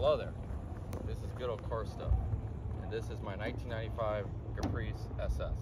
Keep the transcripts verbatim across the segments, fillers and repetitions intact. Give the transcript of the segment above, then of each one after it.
Hello there, this is good old car stuff, and this is my nineteen ninety-five Caprice S S.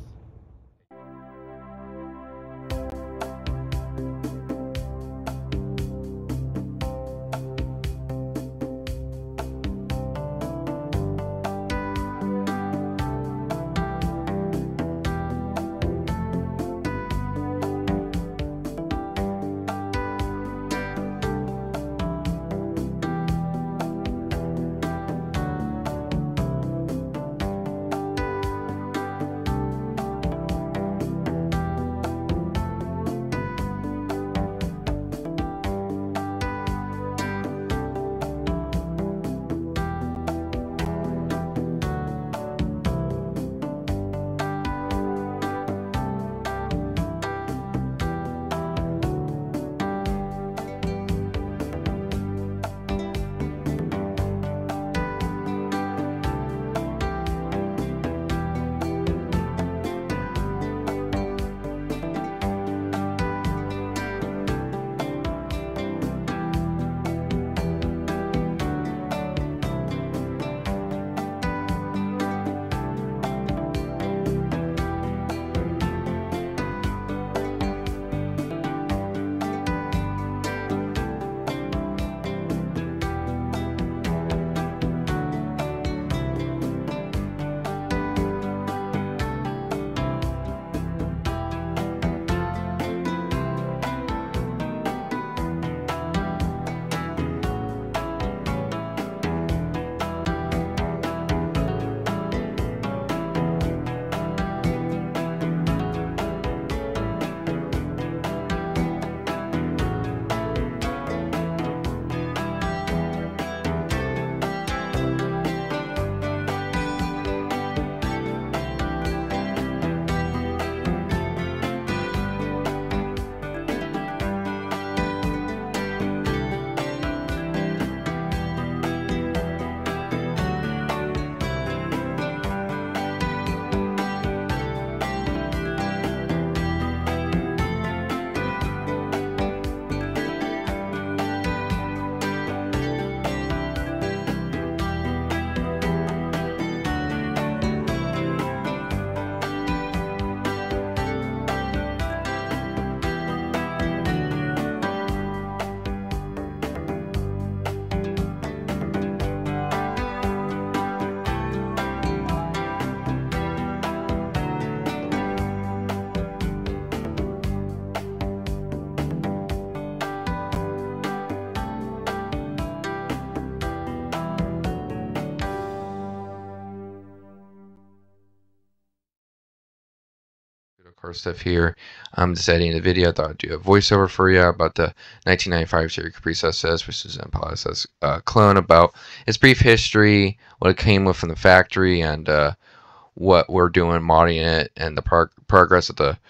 Car stuff here. I'm just editing the video. I thought I'd do a voiceover for you about the nineteen ninety-five Cherokee Caprice S S, which is an Impala S S uh, clone, about its brief history, what it came with from the factory, and uh, what we're doing modding it, and the prog progress of the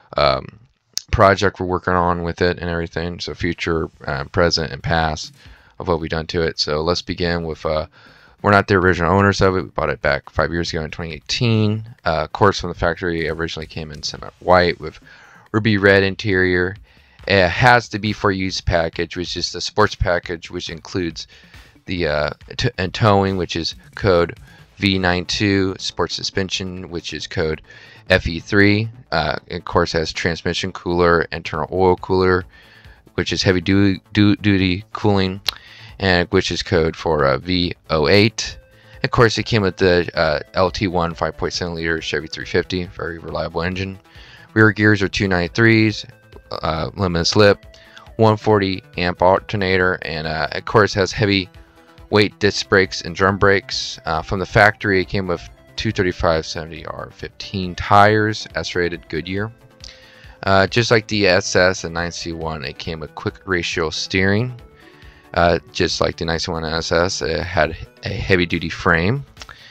um, project we're working on with it and everything. So future, uh, present, and past of what we've done to it. So let's begin with uh, we're not the original owners of it. We bought it back five years ago in twenty eighteen. Uh, of course, from the factory, originally came in semi white with ruby red interior. It has to be for use package, which is the sports package, which includes the uh, t and towing, which is code V ninety-two, sports suspension, which is code F E three. Uh, of course, has transmission cooler, internal oil cooler, which is heavy du du duty cooling, and which is code for uh, V zero eight. Of course, it came with the uh, L T one five point seven liter Chevy three fifty, very reliable engine. Rear gears are two ninety-threes, uh, limited slip, one forty amp alternator, and uh, of course has heavy weight disc brakes and drum brakes. Uh, from the factory, it came with two thirty-five seventy R fifteen tires, S-rated Goodyear. Uh, just like the S S and nine C one, it came with quick ratio steering. Uh, just like the nine C one S S, it had a heavy-duty frame.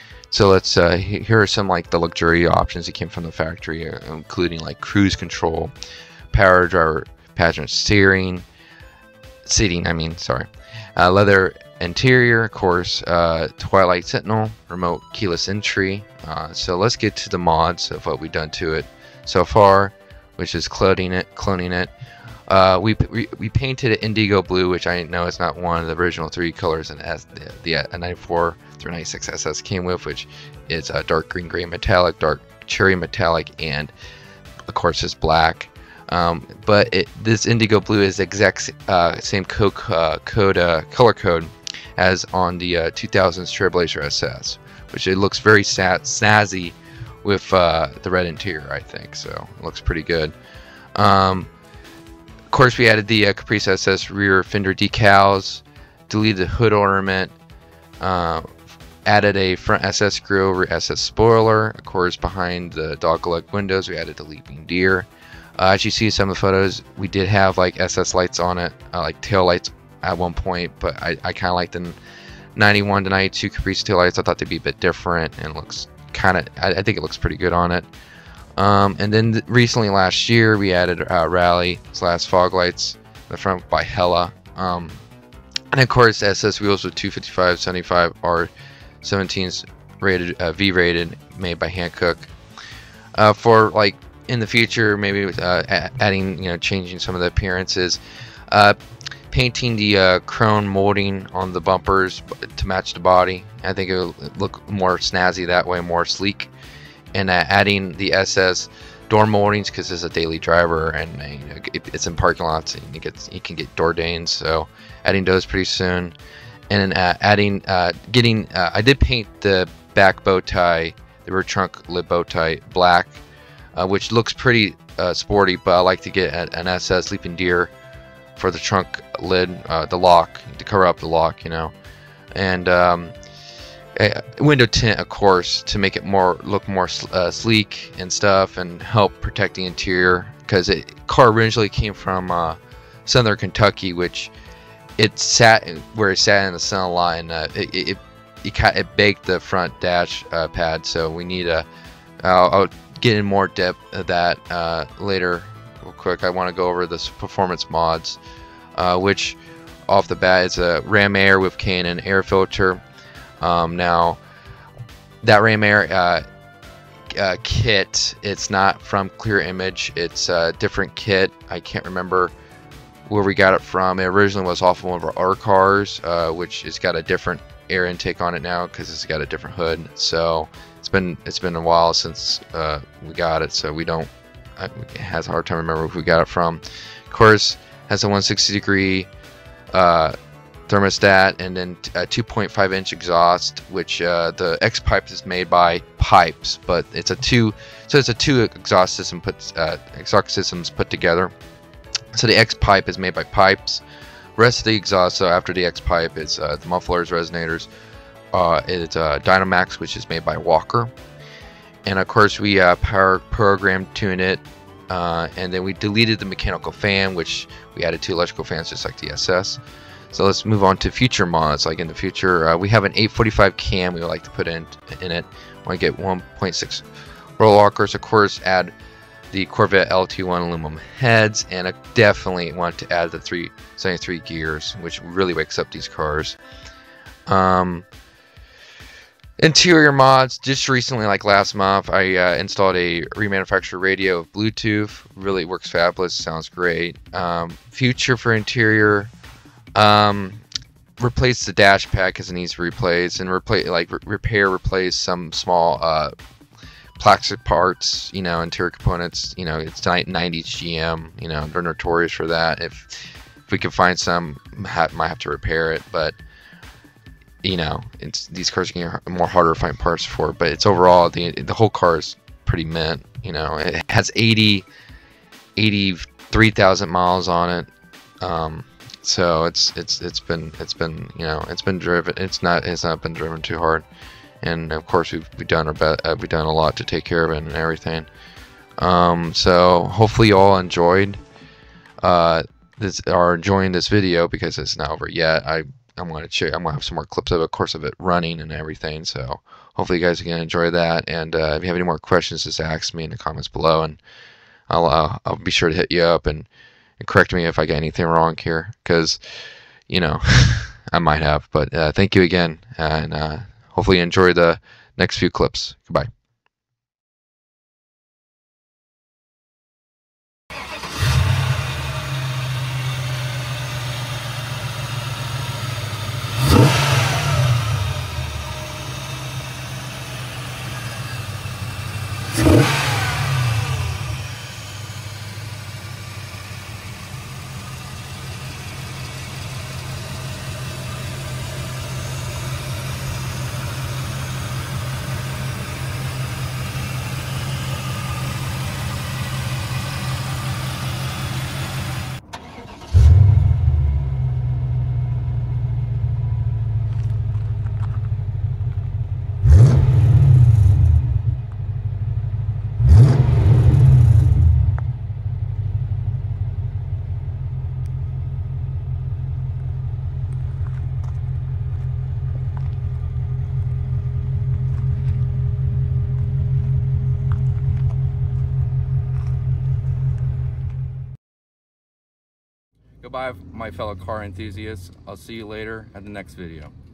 So let's uh, here are some like the luxury options that came from the factory, uh, including like cruise control, power driver passenger steering, seating. I mean, sorry, uh, leather interior, of course, uh, Twilight Sentinel, remote keyless entry. Uh, so let's get to the mods of what we've done to it so far, which is cloning it, cloning it. Uh, we, we we painted it indigo blue, which I know is not one of the original three colors in S, the, the ninety-four through ninety-six S S came with, which is a dark green, gray metallic, dark cherry metallic, and of course is black. Um, but it, this indigo blue is the exact uh, same co uh, code uh, color code as on the uh, two thousands Trailblazer S S, which it looks very sa snazzy with uh, the red interior, I think. So it looks pretty good. Um, Of course, we added the uh, Caprice S S rear fender decals, deleted the hood ornament, uh, added a front S S grille, rear S S spoiler. Of course, behind the dogleg windows, we added the leaping deer. Uh, as you see some of the photos, we did have like S S lights on it, uh, like tail lights at one point, but I, I kind of like the ninety-one to ninety-two Caprice tail lights. I thought they'd be a bit different, and it looks kind of, I, I think it looks pretty good on it. Um, and then th recently last year we added uh, rally slash fog lights in the front by Hella, um, and of course S S wheels with two fifty-five seventy-five R seventeens rated, uh, V rated, made by Hankook. Uh, for like in the future, maybe uh, adding, you know, changing some of the appearances, uh, painting the uh, chrome molding on the bumpers to match the body. I think it will look more snazzy that way, more sleek. And uh, adding the S S door moldings, because it's a daily driver and uh, you know, it, it's in parking lots and you get you can get door danes, so adding those pretty soon. And then uh, adding uh, getting uh, I did paint the back bow tie, the rear trunk lid bow tie black, uh, which looks pretty uh, sporty, but I like to get a, an S S Leaping Deer for the trunk lid, uh, the lock, to cover up the lock, you know. And um, Uh, window tint, of course, to make it more look more uh, sleek and stuff, and help protect the interior, because it car originally came from uh, Southern Kentucky, which it sat where it sat in the sun a lot, and uh, it it it, it baked the front dash uh, pad. So we need a I'll, I'll get in more depth of that uh, later real quick. I want to go over this performance mods, uh, which off the bat is a Ram Air with K and N air filter. Um, now, that Ram Air uh, uh, kit, it's not from Clear Image. It's a different kit. I can't remember where we got it from. It originally was off of one of our, our cars, uh, which has got a different air intake on it now because it's got a different hood. So it's been it's been a while since uh, we got it, so we don't. It has a hard time remember who we got it from. Of course, has a one hundred sixty degree. Uh, thermostat, and then a two point five inch exhaust, which uh, the X pipe is made by Pipes, but it's a two so it's a two exhaust system put uh, exhaust systems put together. So the X pipe is made by Pipes. Rest of the exhaust, so after the X pipe, is uh, the mufflers, resonators. Uh, it's uh, Dynamax, which is made by Walker, and of course we uh, power program tune it, uh, and then we deleted the mechanical fan, which we added two electrical fans just like the S S. So let's move on to future mods. Like in the future, uh, we have an eight forty-five cam we would like to put in in it. We want to get one point six roll lockers, of course, add the Corvette L T one aluminum heads, and I definitely want to add the three seventy-three gears, which really wakes up these cars. Um, interior mods, just recently, like last month, I uh, installed a remanufactured radio with Bluetooth. Really works fabulous, sounds great. Um, future for interior. Um, replace the dash pad because it needs to replace, and replace like re repair, replace some small uh, plastic parts, you know, interior components. You know, it's nineties G M. You know, they're notorious for that. If if we can find some, ha might have to repair it, but you know, it's these cars can get more harder to find parts for. But it's overall the the whole car is pretty mint. You know, it has eighty, eighty-three thousand miles on it. Um, So it's it's it's been it's been you know it's been driven it's not it's not been driven too hard, and of course we've, we've done our bet uh, we've done a lot to take care of it and everything. Um, so hopefully you all enjoyed uh, this are enjoying this video, because it's not over yet. I I'm gonna check, I'm gonna have some more clips of, of course of it running and everything. So hopefully you guys are gonna enjoy that. And uh, if you have any more questions, just ask me in the comments below, and I'll uh, I'll be sure to hit you up and. And correct me if I get anything wrong here, because, you know, I might have. But uh, thank you again, and uh, hopefully you enjoy the next few clips. Goodbye. Goodbye, my fellow car enthusiasts. I'll see you later at the next video.